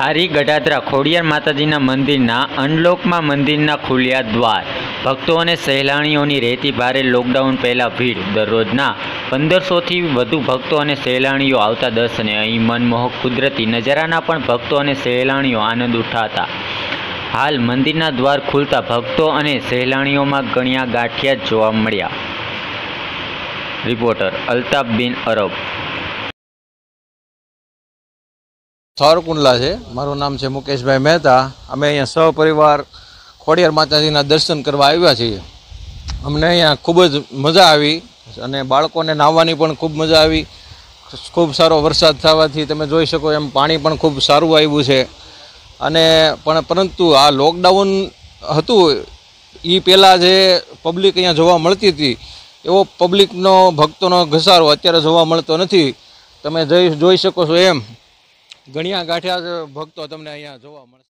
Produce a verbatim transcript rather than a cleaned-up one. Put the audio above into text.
ધારી ગઢાદરા ખોડિયાર માતાજીના મંદિરના અનલોકમાં મંદિરના ખુલ્યા દ્વાર। ભક્તો અને સહેલાણીઓની રહેતી ભારે લોકડાઉન પહેલાં ભીડ। દરરોજના પંદરસોથી વધુ ભક્તો અને સહેલાણીઓ આવતા દર્શને। અહીં મનમોહક કુદરતી નજારાના પણ ભક્તો અને સહેલાણીઓ આનંદ ઉઠાવતા। હાલ મંદિરના દ્વાર ખુલતા ભક્તો અને સહેલાણીઓમાં ગણ્યા ગાંઠિયા જ જોવા મળ્યા। રિપોર્ટર અલ્તાફ બિન અરબ। સાવરકુંડલા છે। મારું નામ છે મુકેશભાઈ મહેતા। અમે અહીંયા સહપરિવાર ખોડિયાર માતાજીના દર્શન કરવા આવ્યા છીએ। અમને અહીંયા ખૂબ જ મજા આવી અને બાળકોને નાહવાની પણ ખૂબ મજા આવી। ખૂબ સારો વરસાદ થવાથી તમે જોઈ શકો એમ પાણી પણ ખૂબ સારું આવ્યું છે। અને પણ પરંતુ આ લોકડાઉન હતું એ પહેલાં જે પબ્લિક અહીંયા જોવા મળતી હતી એવો પબ્લિકનો ભક્તોનો ઘસારો અત્યારે જોવા મળતો નથી। તમે જોઈ જોઈ શકો છો એમ ગણ્યા ગાંઠ્યા ભક્તો તમને અહીંયા જોવા મળશે।